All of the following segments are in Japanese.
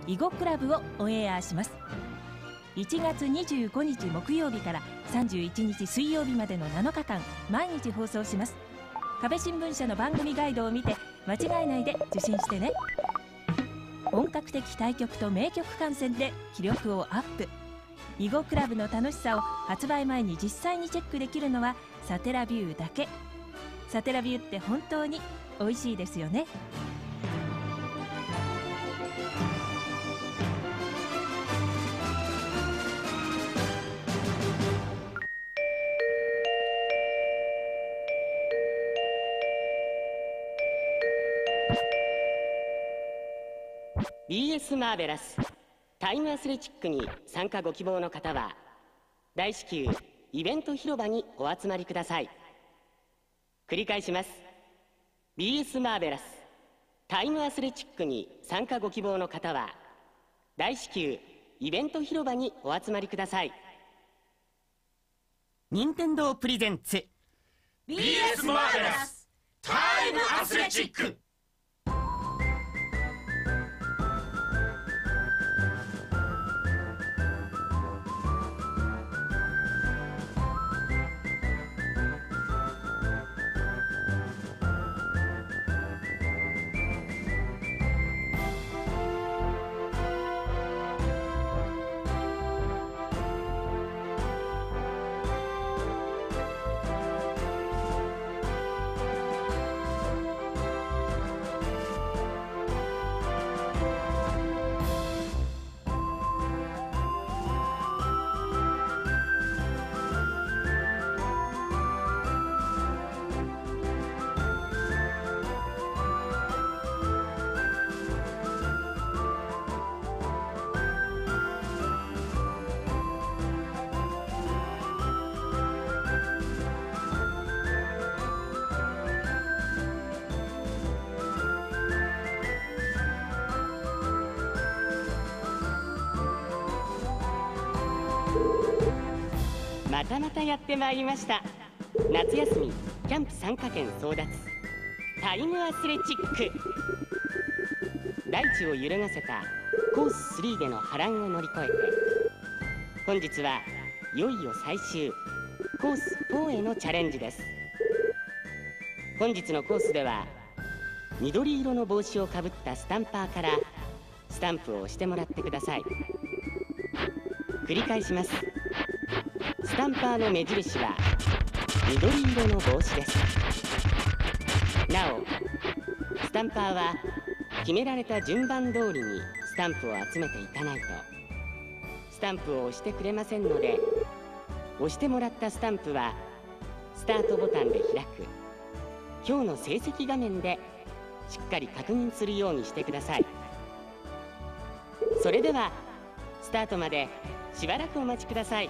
囲碁クラブをオンエアします。1月25日木曜日から31日水曜日までの7日間毎日放送します。壁新聞社の番組ガイドを見て間違えないで受信してね。本格的対局と名局観戦で気力をアップ。囲碁クラブの楽しさを発売前に実際にチェックできるのはサテラビューだけ。サテラビューって本当に美味しいですよね。 BS マーベラスタイムアスレチックに参加ご希望の方は大至急イベント広場にお集まりください。繰り返します。 BS マーベラスタイムアスレチックに参加ご希望の方は大至急イベント広場にお集まりください。任天堂プレゼンツ BS マーベラスタイムアスレチック。 またまたやってまいりました。夏休みキャンプ参加券争奪タイムアスレチック。大地を揺るがせたコース3での波乱を乗り越えて本日はいよいよ最終コース4へのチャレンジです。本日のコースでは緑色の帽子をかぶったスタンパーからスタンプを押してもらってください。繰り返します。スタンパーの目印は緑色の帽子です。なおスタンパーは決められた順番通りにスタンプを集めていかないとスタンプを押してくれませんので、押してもらったスタンプはスタートボタンで開く今日の成績画面でしっかり確認するようにしてください。それではスタートまでしばらくお待ちください。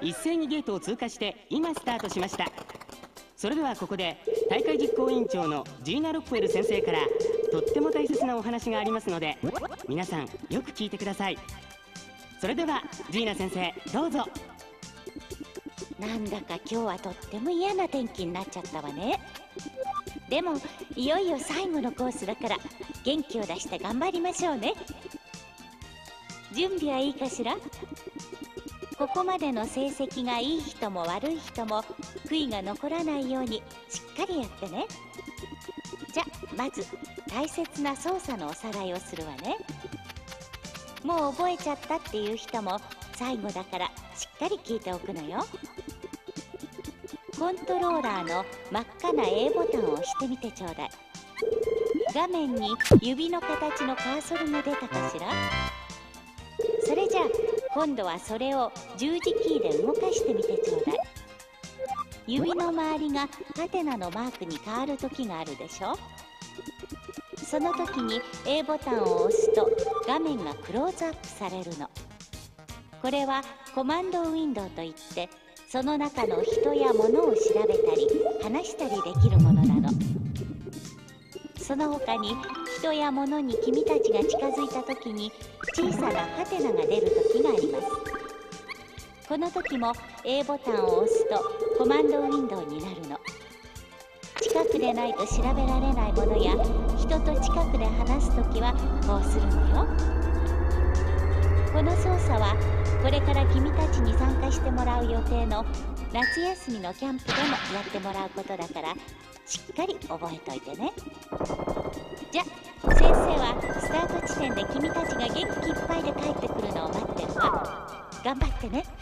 一斉にゲートを通過して今スタートしました。それではここで大会実行委員長のジーナ・ロックウェル先生からとっても大切なお話がありますので、皆さんよく聞いてください。それではジーナ先生、どうぞ。 なんだか今日はとっても嫌な天気になっちゃったわね。でもいよいよ最後のコースだから元気を出して頑張りましょうね。準備はいいかしら。ここまでの成績がいい人も悪い人も悔いが残らないようにしっかりやってね。じゃまず大切な操作のおさらいをするわね。もう覚えちゃったっていう人も最後だからしっかり聞いておくのよ。コントローラーの真っ赤な A ボタンを押してみてちょうだい。画面に指の形のカーソルが出たかしら。それじゃあ今度はそれを十字キーで動かしてみてちょうだい。指の周りがハテナのマークに変わる時があるでしょ。その時に A ボタンを押すと画面がクローズアップされるの。これはコマンドウィンドウといって、その中の人や物を調べたり話したりできるものなの。その他に人や物に君たちが近づいた時に小さなハテナが出る時があります。この時も A ボタンを押すとコマンドウィンドウになるの。近くでないと調べられないものや人と近くで話す時はこうするのよ。この操作はこれから君たちに参加してもらう予定の夏休みのキャンプでもやってもらうことだからしっかり覚えといてね。じゃ先生はスタート地点で君たちが元気いっぱいで帰ってくるのを待ってるわ。頑張ってね。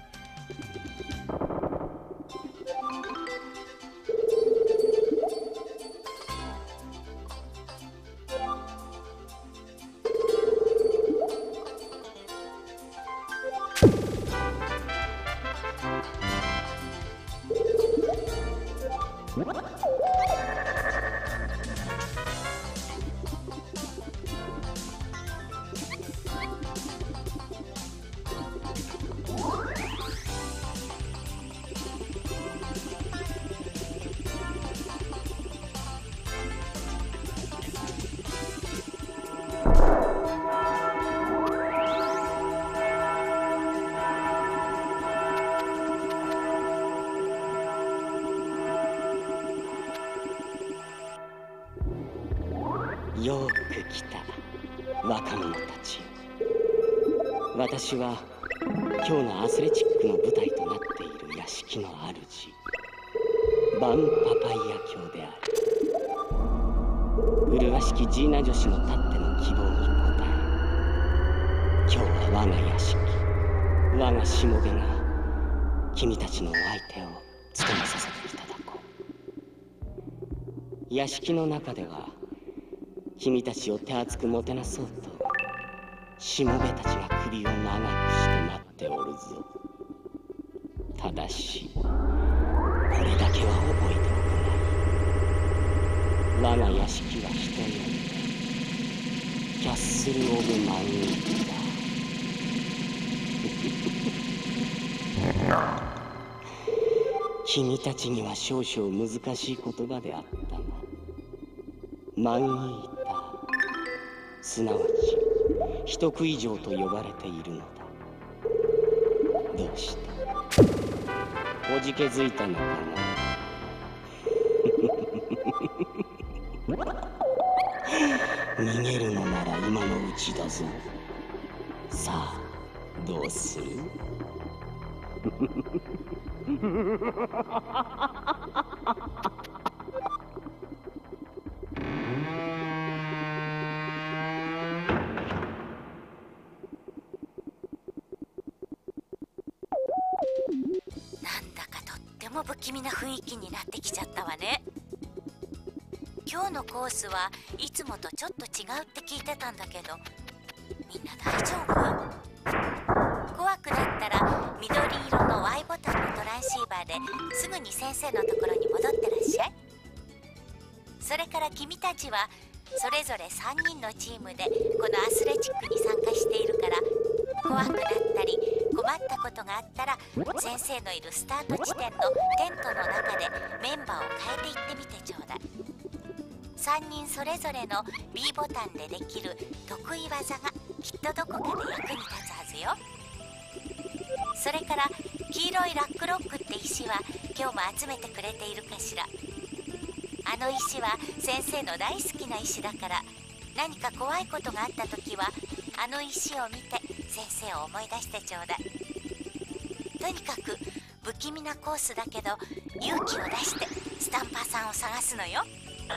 よく来た若者たち。私は今日のアスレチックの舞台となっている屋敷の主バン・パパイヤ卿である。麗しきジーナ女子のたっての希望に応え、今日は我が屋敷、我がしもべが君たちのお相手を務めさせていただこう。屋敷の中では君たちを手厚くもてなそうとしもべたちが首を長くして待っておるぞ。ただしこれだけは覚えておくが、我が屋敷は人よりキャッスル・オブ・マンウィーだ。君たちには少々難しい言葉であったが、マンイーター、すなわち人食い城と呼ばれているのだ。どうした？おじけづいたのかな？逃げるのなら今のうちだぞ。さあどうする？ なんだかとっても不気味な雰囲気になってきちゃったわね。今日のコースはいつもとちょっと違うって聞いてたんだけど、みんな大丈夫？怖くなったら緑色の Y ボタンのトランシーバーですぐに先生のところに戻ってらっしゃい。それから君たちはそれぞれ3人のチームでこのアスレチックに参加しているから、怖くなったり困困ったことがあったら先生のいるスタート地点のテントの中でメンバーを変えていってみてちょうだい。3人それぞれの B ボタンでできる得意技がきっとどこかで役に立つはずよ。それから黄色いラックロックって石は今日も集めてくれているかしら。あの石は先生の大好きな石だから、何か怖いことがあった時はあの石を見て先生を思い出してちょうだい。とにかく不気味なコースだけど勇気を出してスタンパーさんを探すのよ。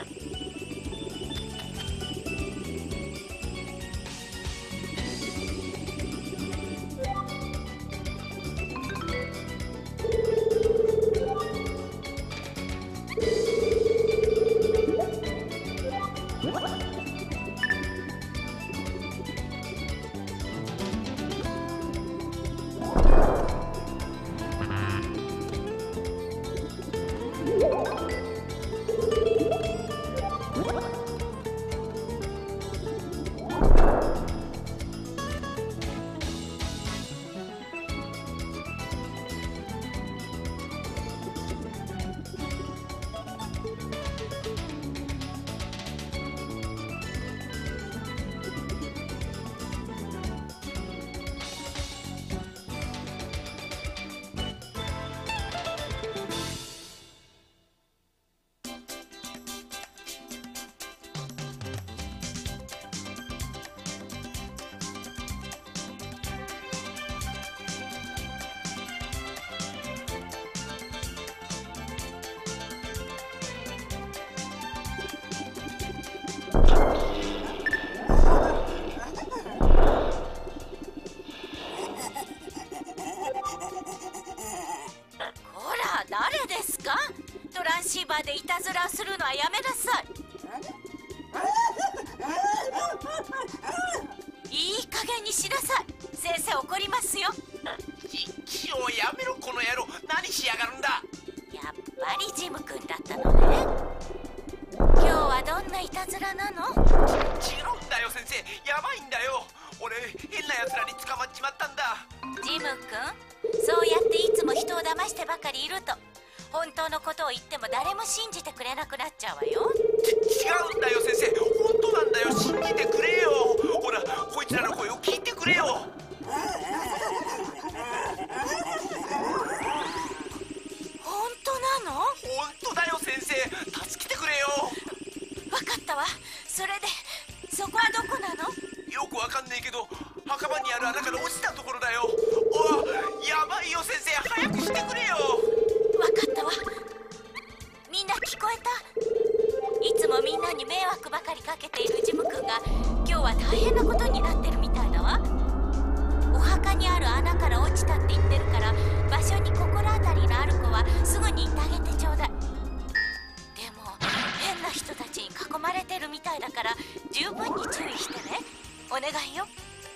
誰ですか？トランシーバーでいたずらするのはやめなさい。いい加減にしなさい。先生怒りますよ。 チヨやめろこの野郎、何しやがるんだ。 やっぱりジム君だったのね。今日はどんないたずらなの？ 違うんだよ先生、やばいんだよ。俺変な奴らに捕まっちまったんだ。 ジム君、そうやっていつも人を騙してばかりいると本当のことを言っても誰も信じてくれなくなっちゃうわよ。 違うんだよ先生、本当なんだよ、信じてくれよ。ほらこいつらの声を聞いてくれよ。 本当なの？ 本当だよ先生、助けてくれよ。 わかったわ。それでそこはどこなの？ よくわかんねえけど墓場にある穴から落ちたところだよ。おい、やばいよ先生、早くしてくれよ。 わかったわ。みんな聞こえた？いつもみんなに迷惑ばかりかけているジム君が今日は大変なことになってるみたいだわ。お墓にある穴から落ちたって言ってるから、場所に心当たりのある子はすぐに言ってあげてちょうだい。でも変な人たちに囲まれてるみたいだから十分に注意してね。お願いよ。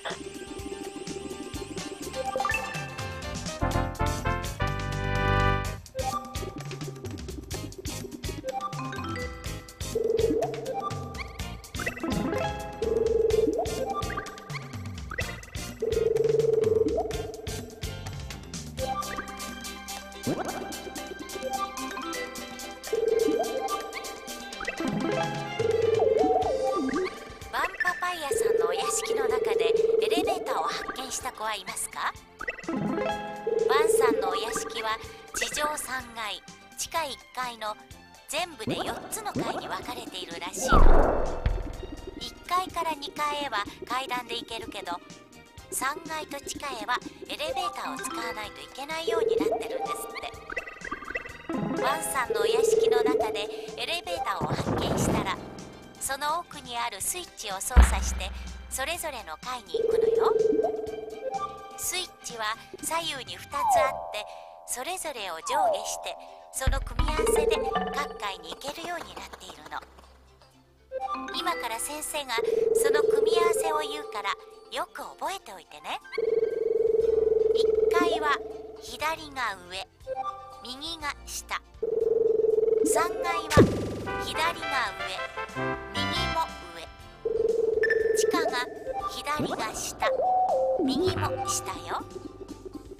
した子はいますか？ワンさんのお屋敷は地上3階、地下1階の全部で4つの階に分かれているらしいの。1階から2階へは階段で行けるけど、3階と地下へはエレベーターを使わないといけないようになってるんですって。ワンさんのお屋敷の中でエレベーターを発見したら、その奥にあるスイッチを操作してそれぞれの階に行くのよ。スイッチは左右に2つあって、それぞれを上下してその組み合わせで各階に行けるようになっているの。今から先生がその組み合わせを言うからよく覚えておいてね。1階は左が上、右が下。3階は左が上、右も上。地下が左が下、右も下よ。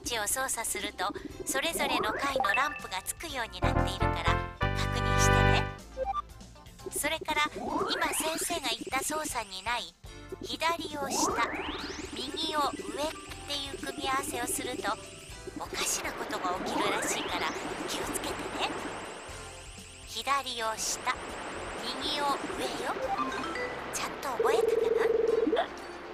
チを操作するとそれぞれの階のランプがつくようになっているから確認してね。それから今先生が言った操作にない左を下右を上っていう組み合わせをするとおかしなことが起きるらしいから気をつけてね。左を下右を上よ。ちゃんと覚えたかな？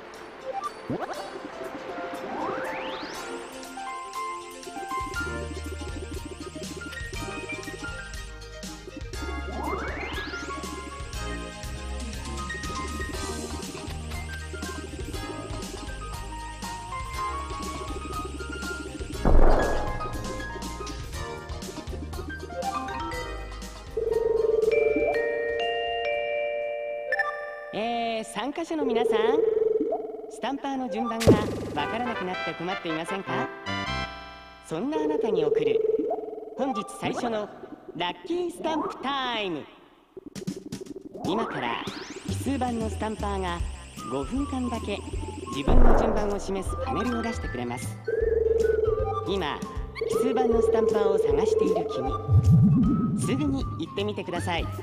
参加者の皆さん、スタンパーの順番がわからなくなって困っていませんか？そんなあなたに送る本日最初のラッキースタンプタイム。今から奇数番のスタンパーが5分間だけ自分の順番を示すパネルを出してくれます。今奇数番のスタンパーを探している君、すぐに行ってみてください。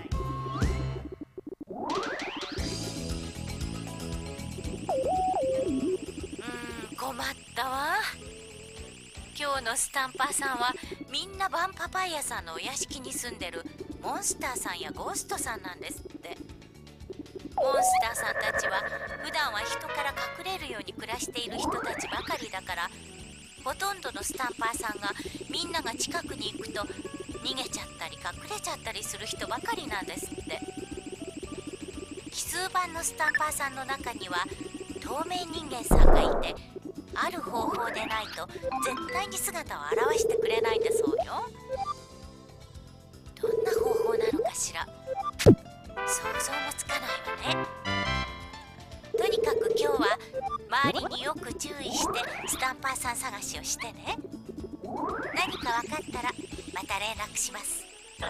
困ったわ。今日のスタンパーさんはみんなバンパパイヤさんのお屋敷に住んでるモンスターさんやゴーストさんなんですって。モンスターさんたちは普段は人から隠れるように暮らしている人たちばかりだから、ほとんどのスタンパーさんがみんなが近くに行くと逃げちゃったり隠れちゃったりする人ばかりなんですって。奇数番のスタンパーさんの中には透明人間さんがいて、ある方法でないと絶対に姿を現してくれないんだそうよ。どんな方法なのかしら。想像もつかないわね。とにかく今日は周りによく注意してスタンパーさん探しをしてね。何か分かったらまた連絡します。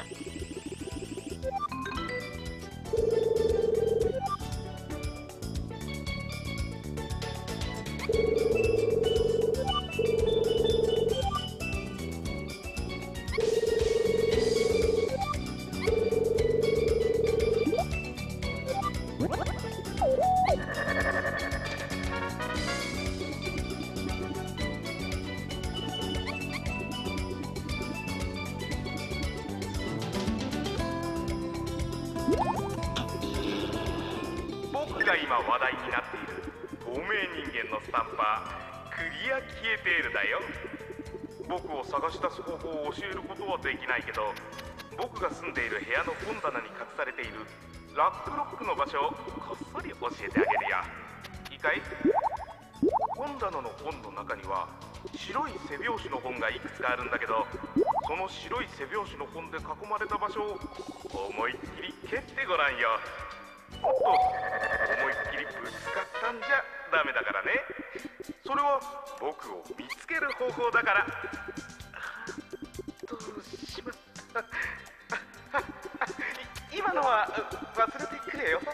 僕が今話題になっている透明人間のスタンパー、クリアキエテールだよ。僕を探し出す方法を教えることはできないけど、僕が住んでいる部屋の本棚に隠されているラックロックの場所をこっそり教えてあげるよ。いいかい？本棚の本の中には白い背拍子の本がいくつかあるんだけど、その白い背拍子の本で囲まれた場所を思いっきり蹴ってごらんよ。おっと、思いっきりぶつかったんじゃダメだからね。それは僕を見つける方法だから。どうしまった今のは忘れてくれよ。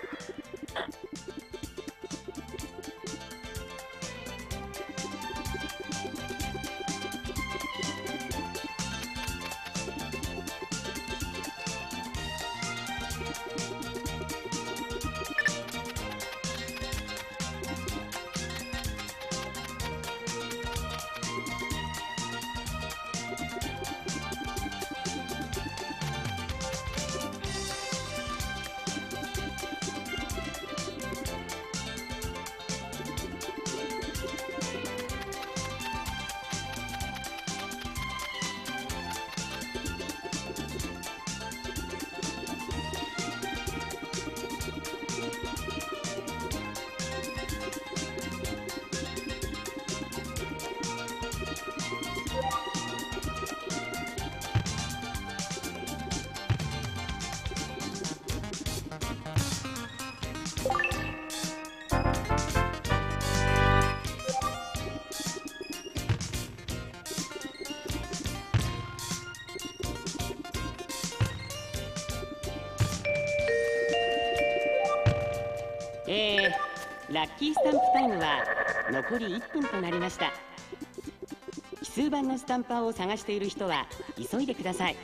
ラッキースタンプタイムは残り1分となりました。奇数版のスタンパーを探している人は急いでください。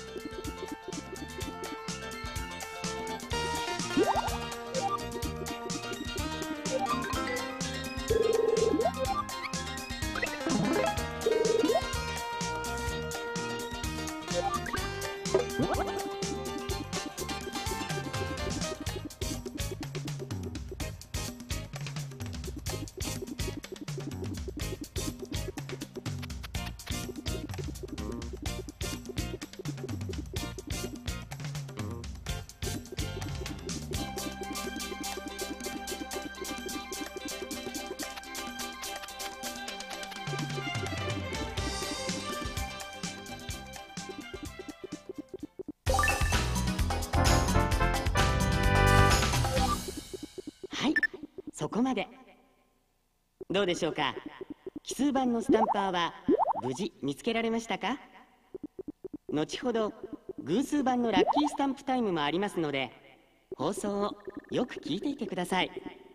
そこまで。どうでしょうか。奇数版のスタンパーは無事見つけられましたか？後ほど偶数版のラッキースタンプタイムもありますので、放送をよく聞いていてください。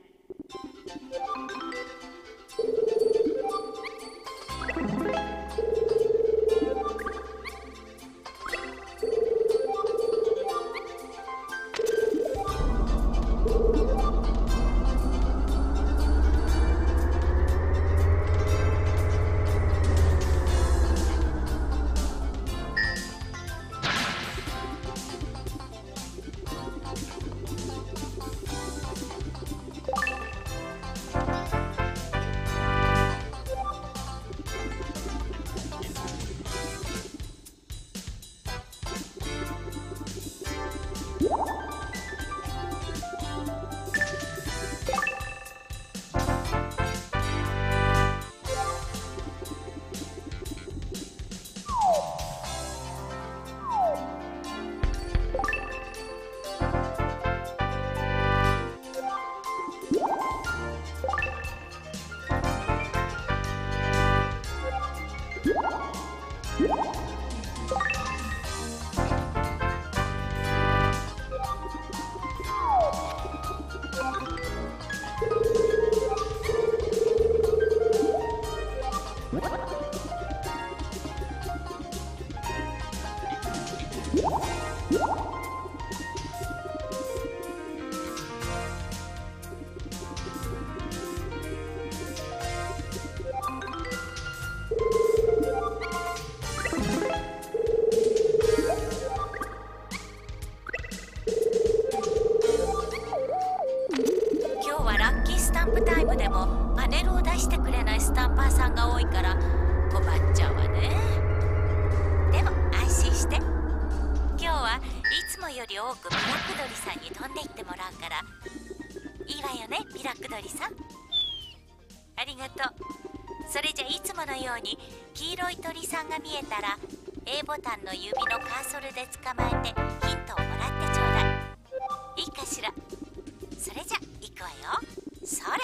黄色い鳥さんが見えたら A ボタンの指のカーソルで捕まえてヒントをもらってちょうだい。いいかしら。それじゃ行くわよ。それ。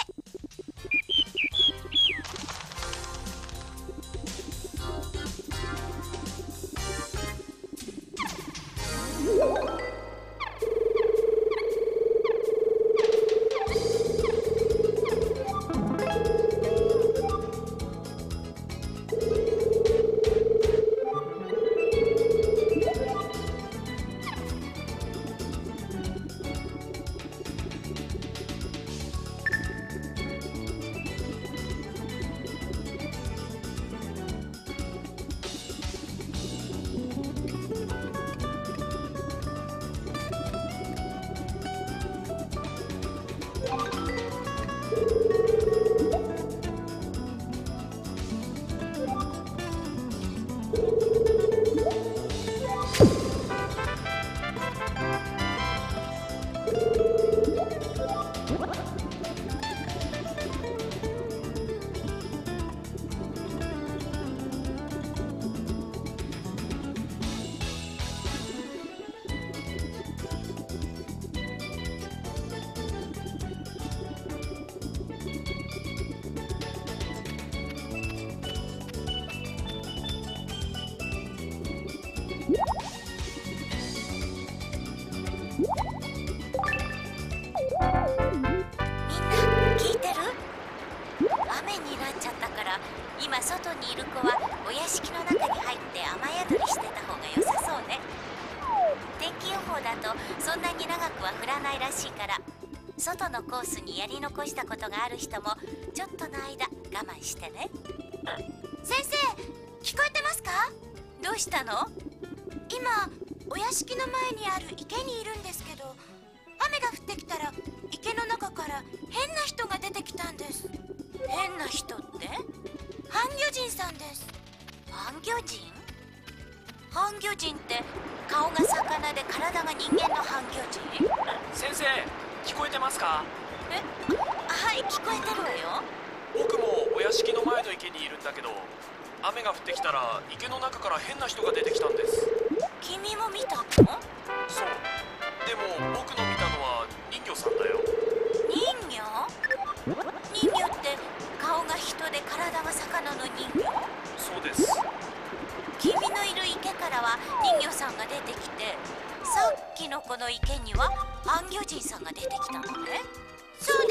今外にいる子はお屋敷の中に入って雨宿りしてた方が良さそうね。天気予報だとそんなに長くは降らないらしいから、外のコースにやり残したことがある人もちょっとの間我慢してね。先生、聞こえてますか？どうしたの？今お屋敷の前にある池にいるんですけど、雨が降ってきたら池の中から変な人が出てきたんです。変な人って？半魚人さんです。半魚人？半魚人って顔が魚で体が人間の半魚人？ 先生、聞こえてますか？ はい、聞こえてるわよ。 僕もお屋敷の前の池にいるんだけど、雨が降ってきたら池の中から変な人が出てきたんです。 君も見たの？ そう。でも僕の見たのは人魚さんだよ。 人魚？人魚って顔が人で体が魚の人魚？ そうです。 君のいる池からは人魚さんが出てきて、さっきのこの池には半魚人さんが出てきたのね。そうです。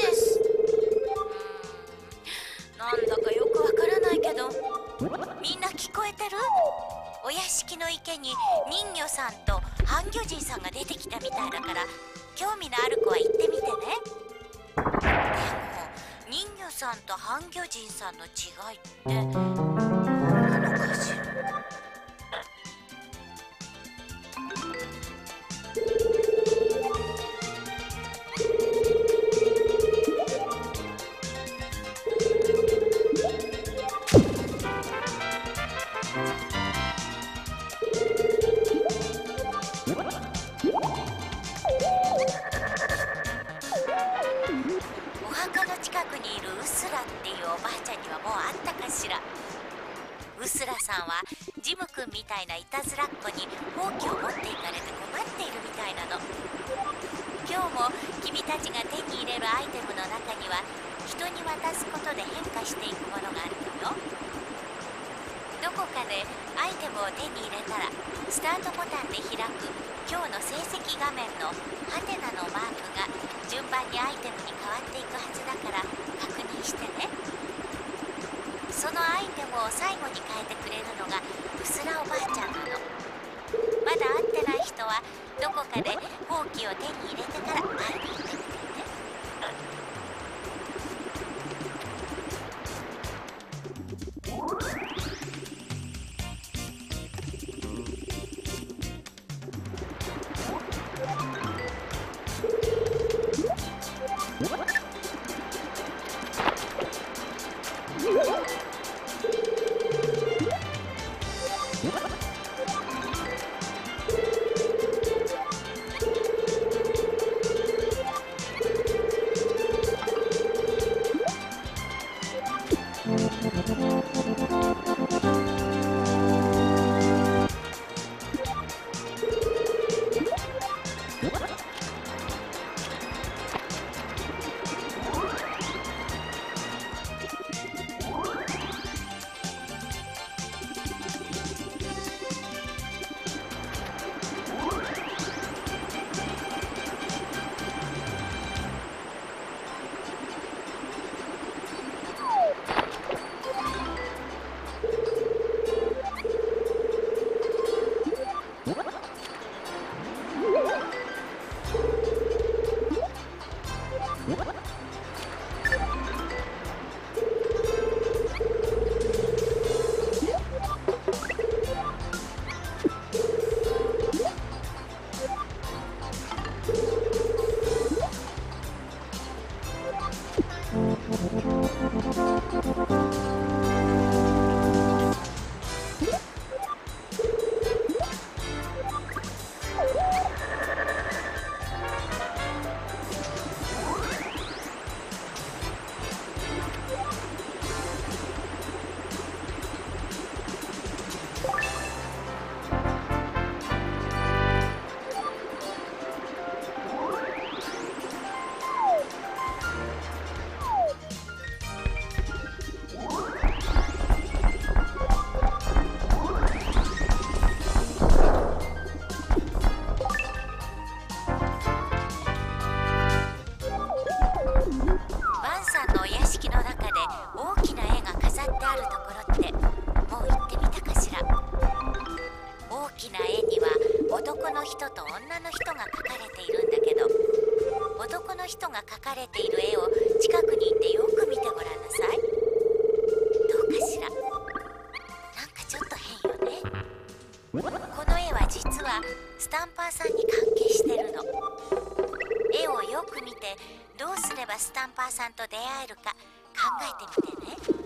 なんだかよくわからないけど、みんな聞こえてる？お屋敷の池に人魚さんと半魚人さんが出てきたみたいだから、興味のある子は行ってみてね。でも人魚さんと半魚人さんの違いって何なのかしら？お墓の近くにいるうすらっていうおばあちゃんにはもうあったかしら。うすらさんはジムくんみたいないたずらっ子にほうきを持っていかれて困っているみたいなの。今日も君たちが手に入れるアイテムの中には、人に渡すことで変化していくものがあるのよ。どこかでアイテムを手に入れたら、スタートボタンで開く今日の成績画面のハテナのマークが順番にアイテムに変わっていくはずだから確認してね。そのアイテムを最後に変えてくれるのがうすらおばあちゃんなの。まだ会ってない人はどこかでほうきを手に入れてから会いに行ってみてね。 きな絵には男の人と女の人が描かれているんだけど、男の人が描かれている絵を近くに行ってよく見てごらんなさい。どうかしら。なんかちょっと変よね。この絵は実はスタンパーさんに関係してるの。絵をよく見てどうすればスタンパーさんと出会えるか考えてみてね。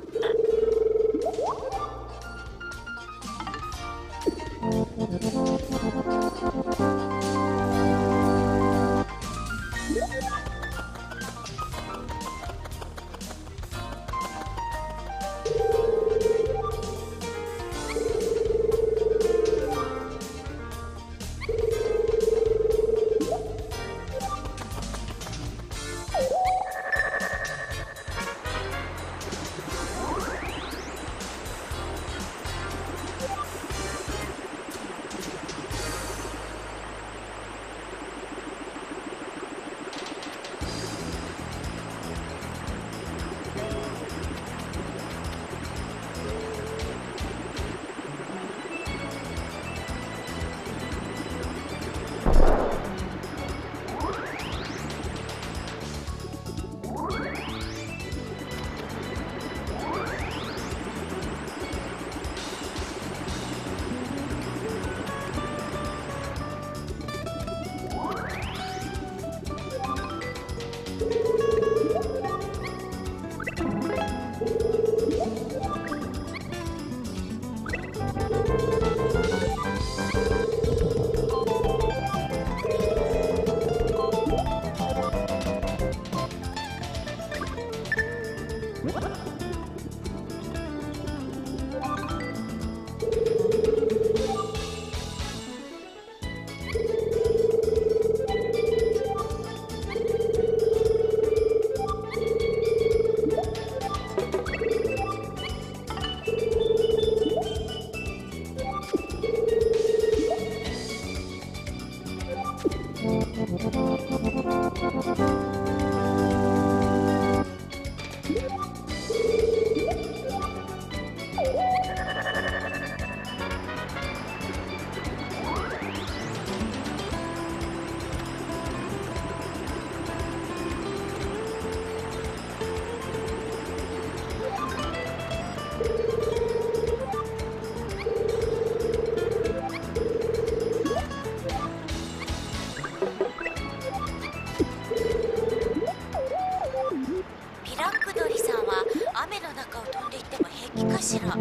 しら。あ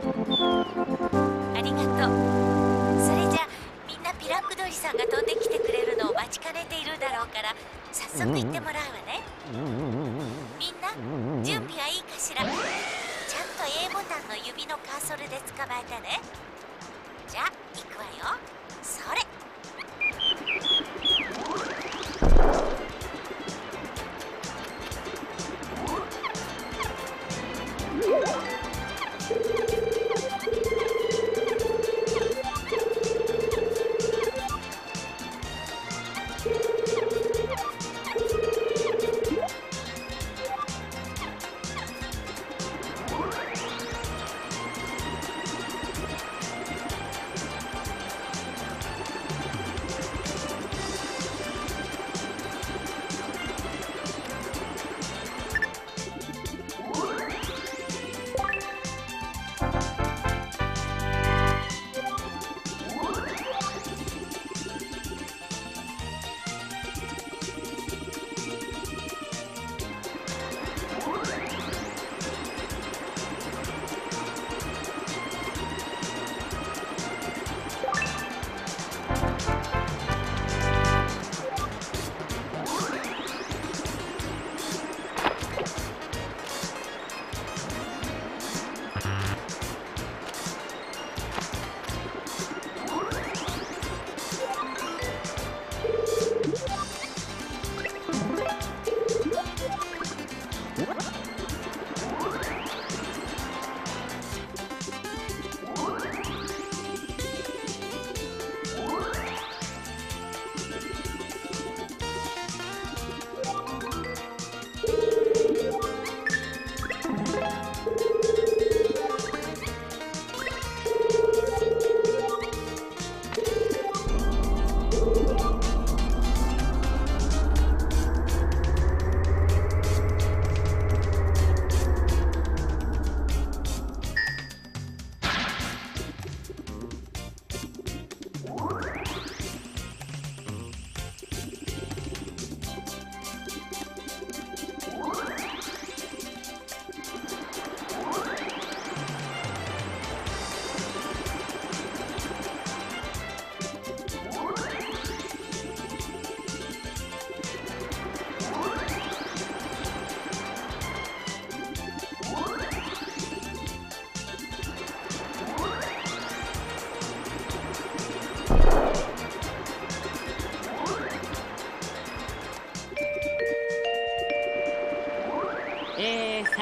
りがとう。それじゃみんなピラック鳥さんが飛んできてくれるのを待ちかねているだろうから早速行ってもらうわね。みんな準備はいいかしら。ちゃんと A ボタンの指のカーソルで捕まえたね。じゃあ行くわよ。それ。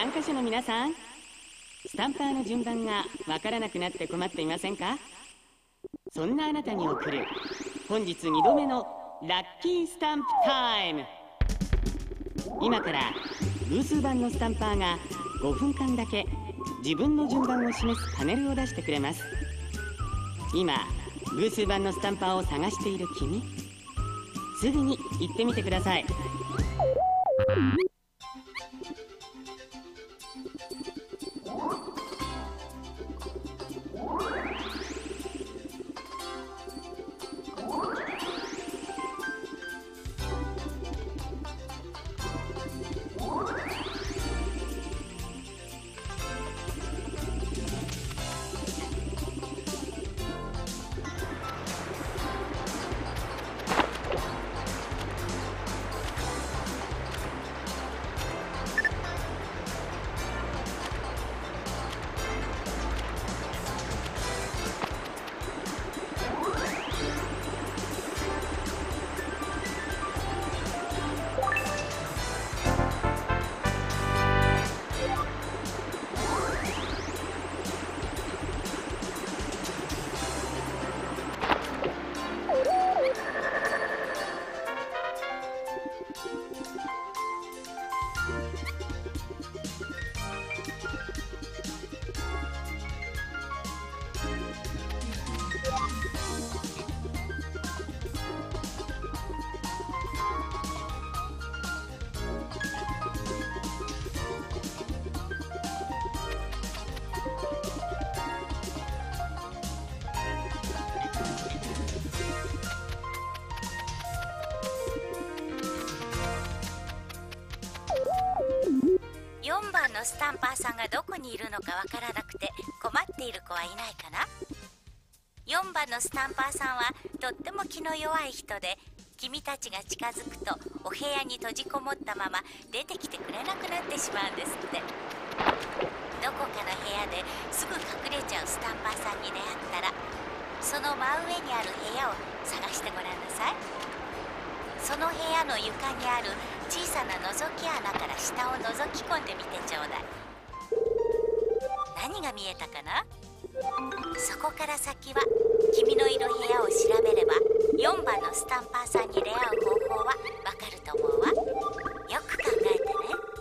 参加者の皆さん、スタンパーの順番がわからなくなって困っていませんか？そんなあなたに送る本日2度目のラッキースタンプタイム。今から偶数番のスタンパーが5分間だけ自分の順番を示すパネルを出してくれます。今偶数番のスタンパーを探している君、すぐに行ってみてください。 4番のスタンパーさんがどこにいるのかわからなくて困っている子はいないかな。4番のスタンパーさんはとっても気の弱い人で、君たちが近づくとお部屋に閉じこもったまま出てきてくれなくなってしまうんですって。どこかの部屋ですぐ隠れちゃうスタンパーさんに出会ったら、その真上にある部屋を探してごらんなさい。その部屋の床にある小さな覗き穴から下を覗き込んでみてちょうだい。何が見えたかな？そこから先は君のいる部屋を調べれば4番のスタンパーさんに出会う方法はわかると思うわ。よく考えてね。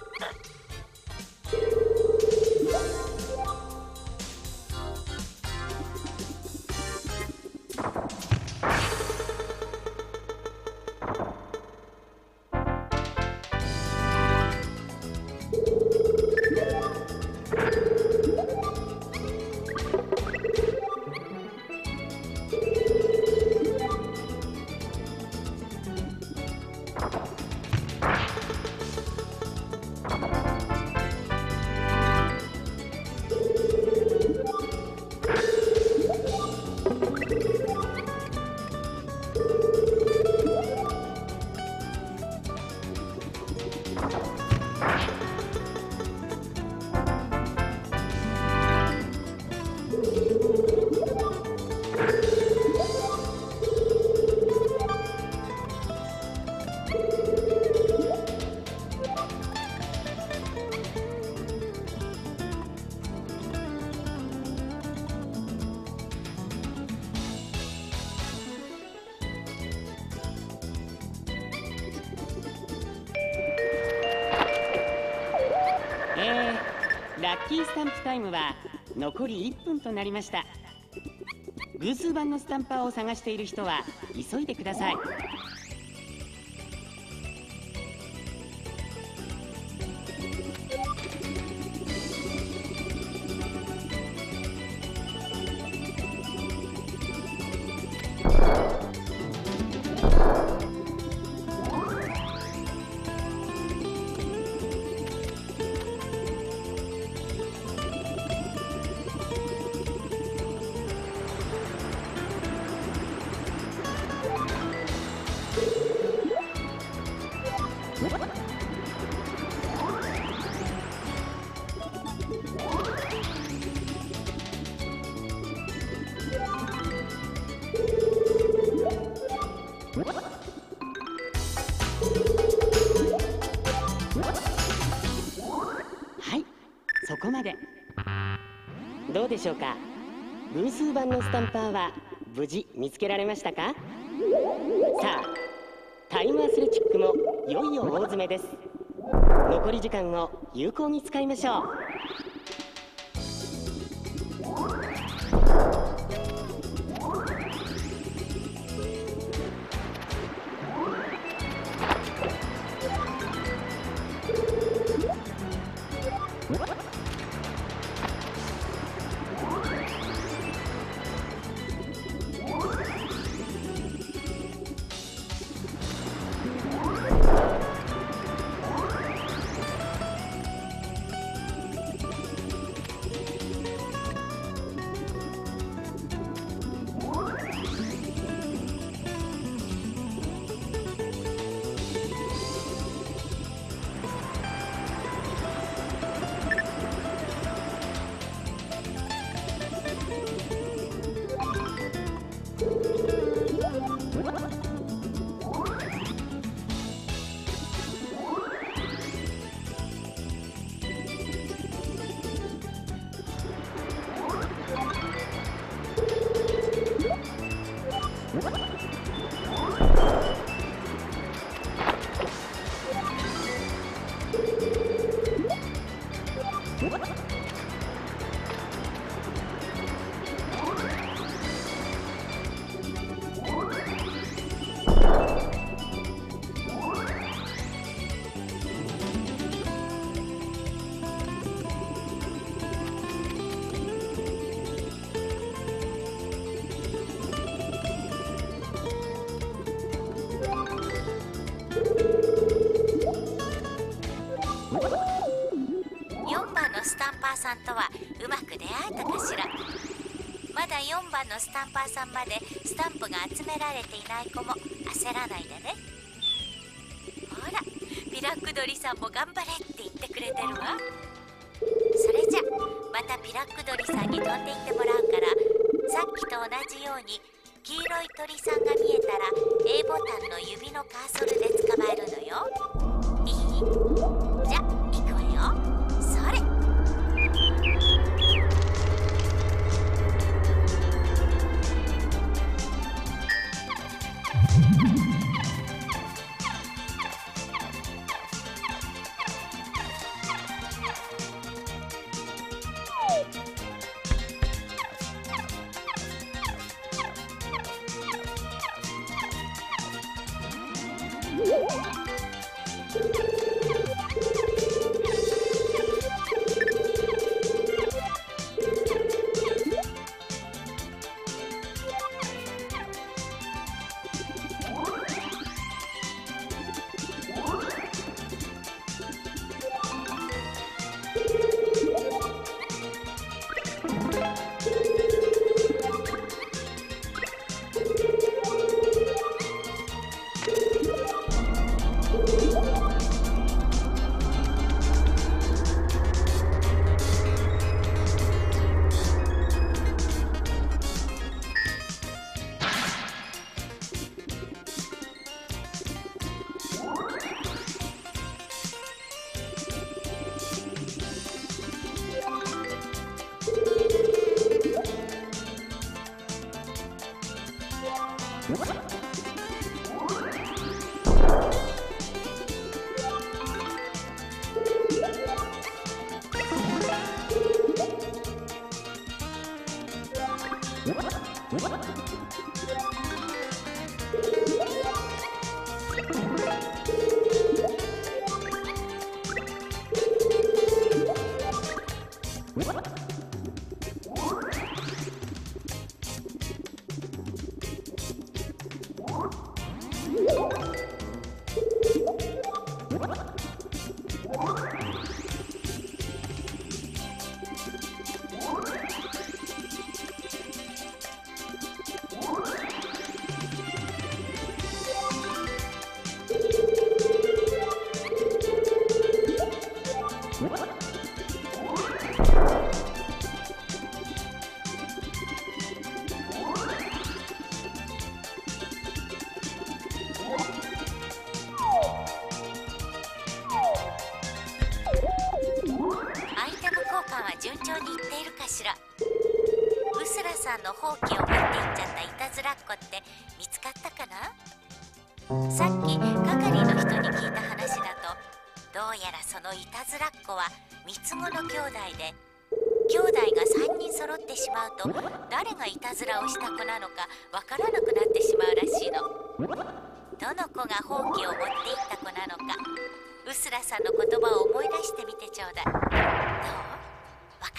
ラッキースタンプタイムは残り1分となりました。偶数番のスタンパーを探している人は急いでください。 うでしょうか。偶数版のスタンパーは無事見つけられましたか？さあ、タイムアスレチックもいよいよ大詰めです。残り時間を有効に使いましょう。 さんとはうまく出会えたかしら。まだ4番のスタンパーさんまでスタンプが集められていない子も焦らないでね。ほら、ピラックドリさんも頑張れって言ってくれてるわ。それじゃまたピラックドリさんに飛んでいってもらうから、さっきと同じように黄色い鳥さんが見えたら A ボタンの指のカーソルで捕まえるのよ。いい？じゃ行くわよ。それ。順調にいっているかしら。 んのほうきを持っていっちゃったいたずらっ子って見つかったかな。さっき係の人に聞いた話だと、どうやらそのいたずらっ子は三つ子の兄弟で、兄弟が3人揃ってしまうと誰がいたずらをした子なのかわからなくなってしまうらしいの。どの子がほうきを持っていった子なのか、うすらさんの言葉を思い出してみてちょうだい。どう？わかった？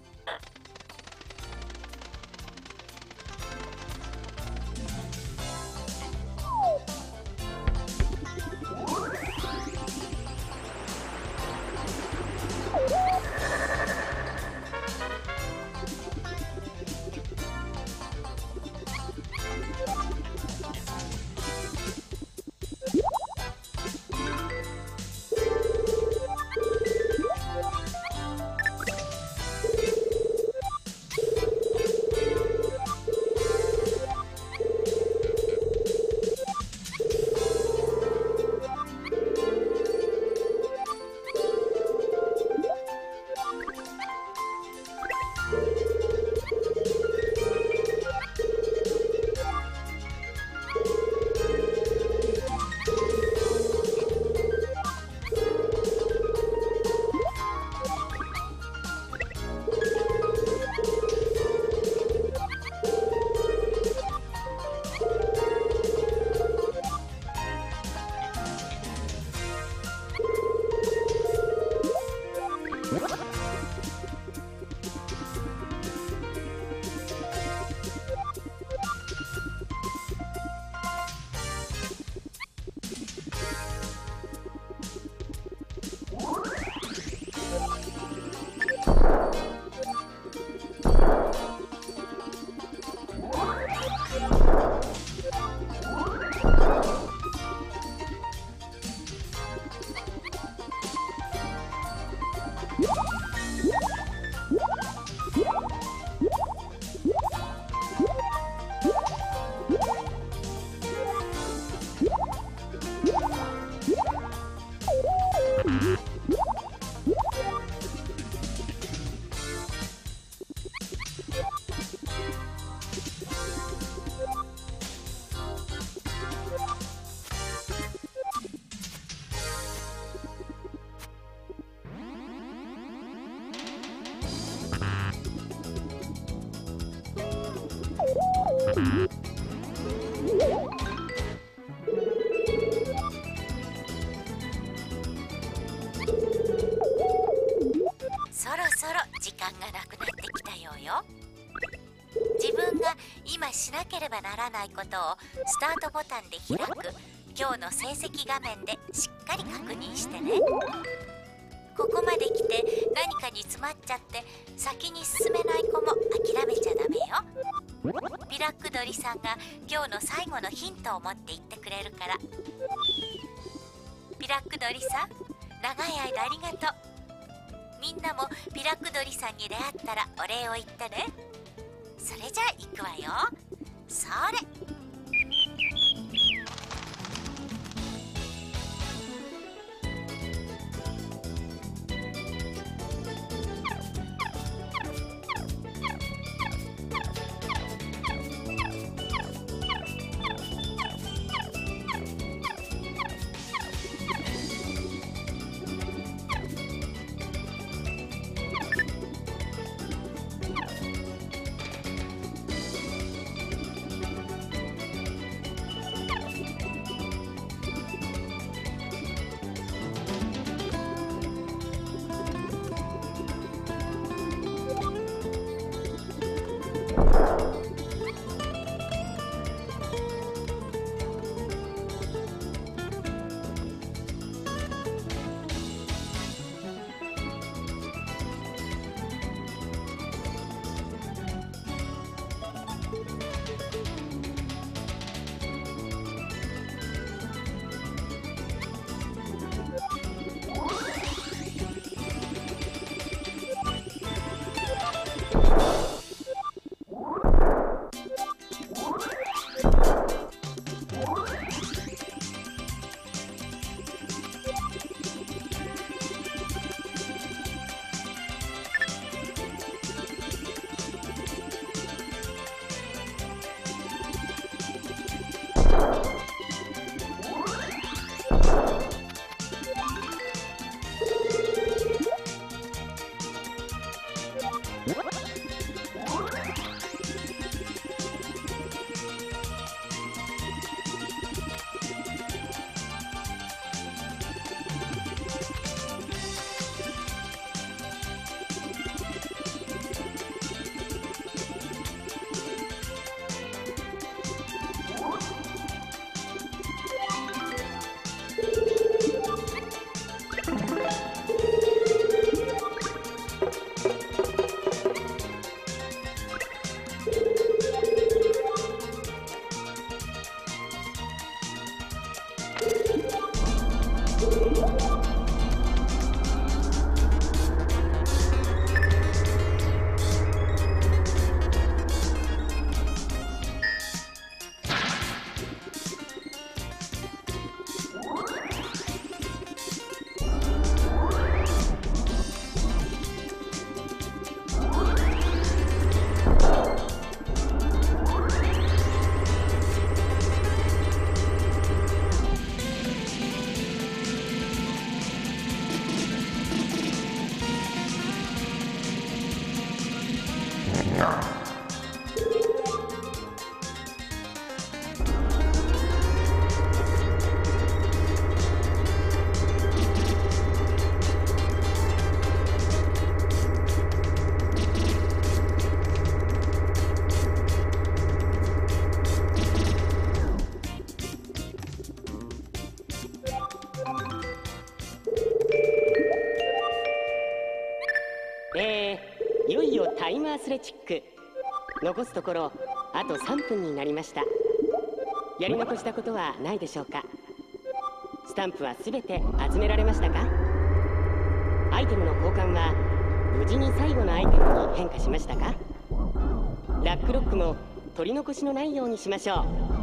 そろそろ時間がなくなってきたようよ。自分が今しなければならないことをスタートボタンで開く今日の成績画面でしっかり確認してね。ここまで来て何かに詰まっちゃって先に進めない子も諦めちゃダメよ。ピラック鳥さんが今日の最後のヒントを持って言ってくれるから。ピラック鳥さん、長い間ありがとう。みんなもピラック鳥さんに出会ったらお礼を言ってね。それじゃあ行くわよ。それ。 イムアスレチック。残すところあと3分になりました。やり残したことはないでしょうか。スタンプはすべて集められましたか。アイテムの交換は無事に最後のアイテムに変化しましたか。ラックロックも取り残しのないようにしましょう。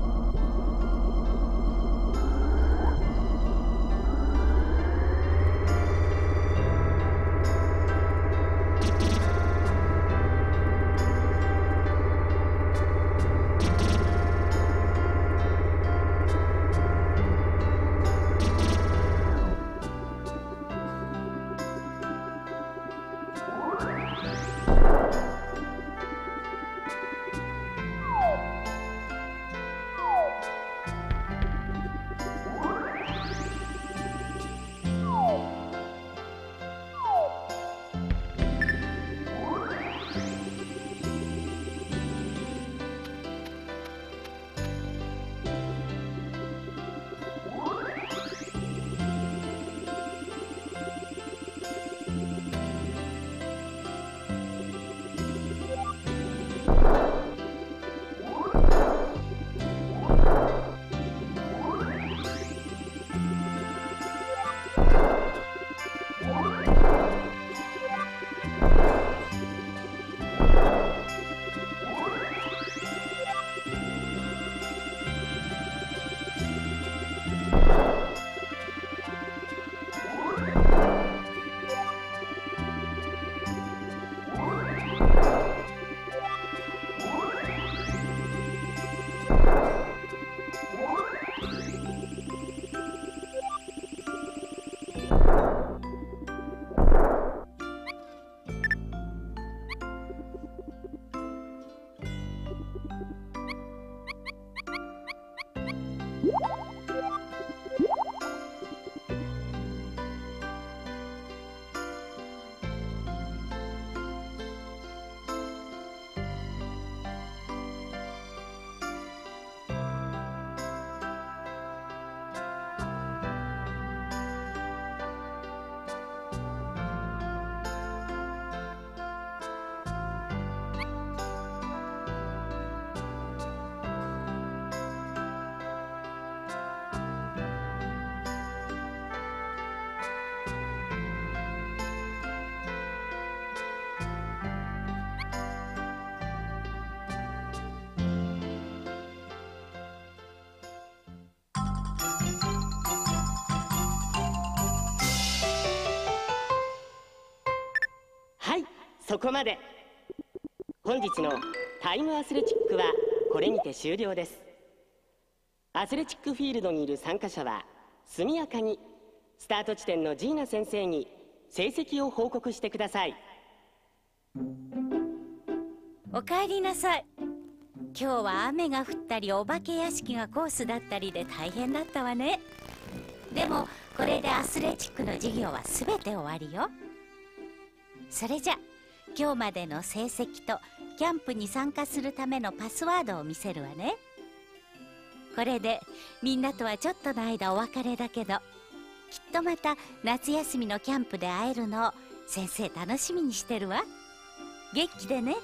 そこまで。本日のタイムアスレチックはこれにて終了です。アスレチックフィールドにいる参加者は速やかにスタート地点のジーナ先生に成績を報告してください。 おかえりなさい。今日は雨が降ったりお化け屋敷がコースだったりで大変だったわね。でもこれでアスレチックの授業はすべて終わりよ。それじゃ今日までの成績とキャンプに参加するためのパスワードを見せるわね。これでみんなとはちょっとの間お別れだけど、きっとまた夏休みのキャンプで会えるのを先生楽しみにしてるわ。元気でね。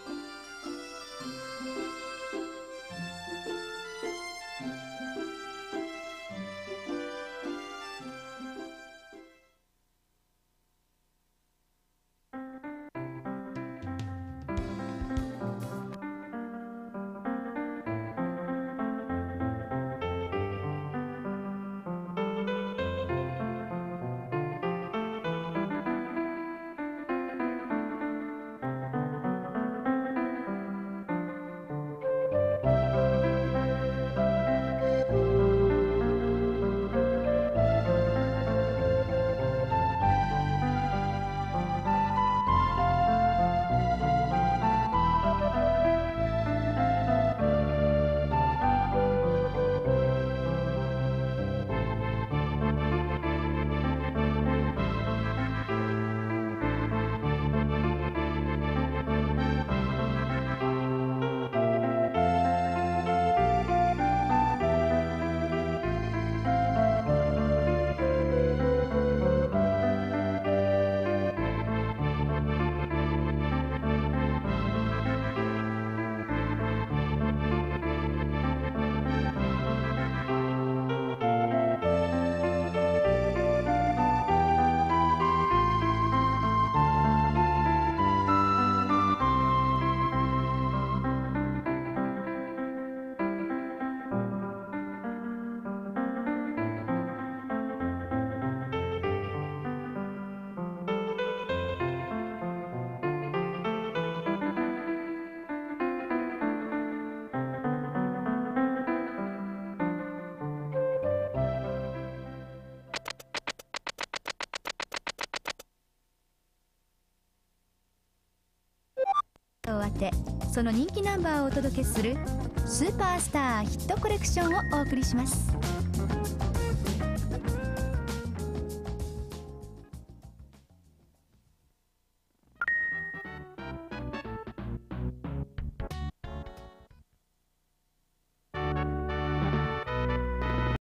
を当て、その人気ナンバーをお届けするスーパースターヒットコレクションをお送りします。